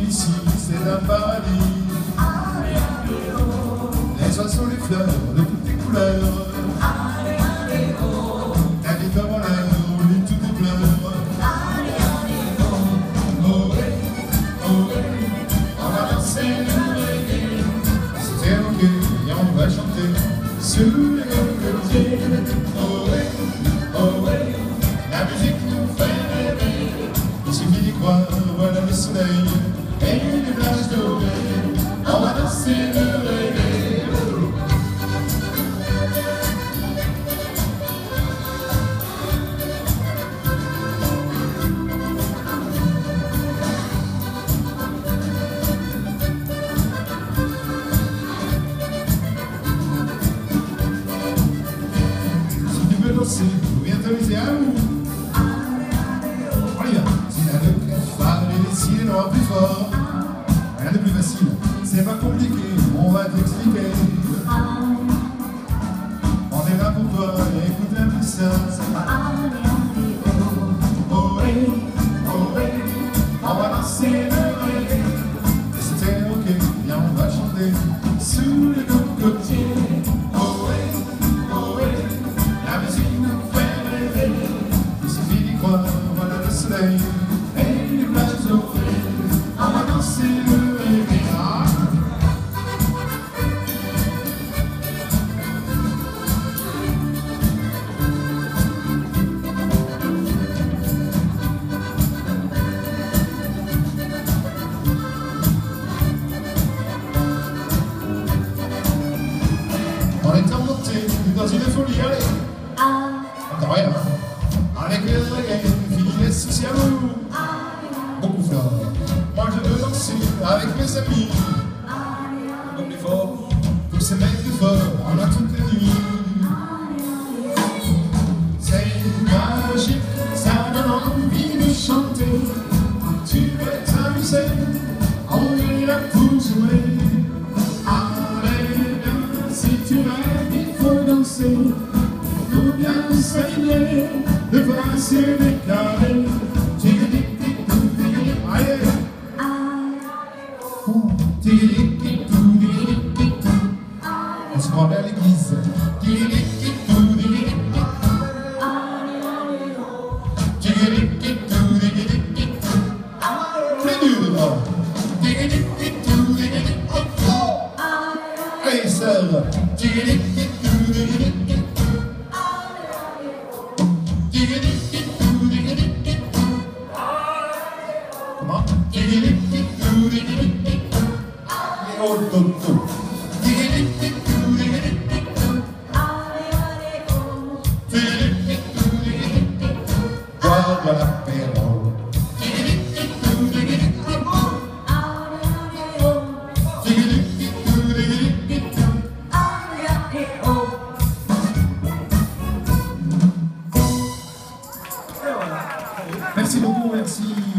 ici, c'est un paradis. Les oiseaux, les fleurs, de toutes les couleurs. La guitare en l'air, on lit toutes les pleurs. On va danser le reggae. C'était ok, et on va chanter sous les cocotiers. La musique nous fait rêver. Il suffit d'y croire, voilà le soleil et les plages dorées. On va danser le reggae. Vous viens t'amuser à où? On y va. Si la le phare et les cils noirs plus fort. Rien de plus facile, c'est pas compliqué, on va t'expliquer. On est là pour toi, écoute un peu ça. Oh hey, on va danser le reggae. Et c'était ok, bien on va chanter sous les cocotiers. Voilà le soleil et les plages dorées. On va danser le reggae. On est remonté dans une folie, allez. Encore rien. Avec le reggae, fini les soucis à vous. Beaucoup fort. Moi je veux danser avec mes amis. Donc plus fort, pour ces mecs plus forts, on a toutes les nuits. C'est magique, ça donne envie de chanter. Tu veux t'amuser, on est là pour jouer. Allez bien, si tu rêves, il faut danser. Faut bien s'aligner. De passer des carrés. Allez. On se croirait à l'église. Plus dur. Allez, sœur. Comment? Boire de l'apéro. Merci beaucoup, merci.